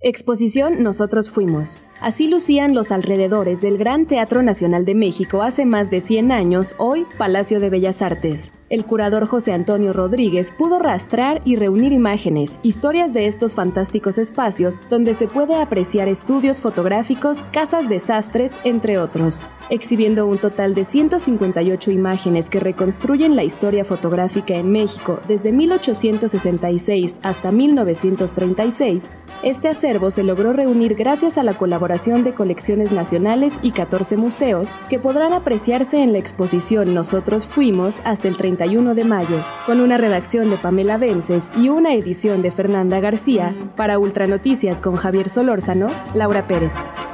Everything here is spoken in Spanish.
Exposición Nosotros Fuimos. Así lucían los alrededores del Gran Teatro Nacional de México hace más de 100 años, hoy Palacio de Bellas Artes. El curador José Antonio Rodríguez pudo rastrear y reunir imágenes, historias de estos fantásticos espacios donde se puede apreciar estudios fotográficos, casas de sastres, entre otros. Exhibiendo un total de 158 imágenes que reconstruyen la historia fotográfica en México desde 1866 hasta 1936, este acervo se logró reunir gracias a la colaboración de colecciones nacionales y 14 museos que podrán apreciarse en la exposición Nosotros Fuimos hasta el 31 de mayo, con una redacción de Pamela Vences y una edición de Fernanda García. Para Ultranoticias con Javier Solórzano, Laura Pérez.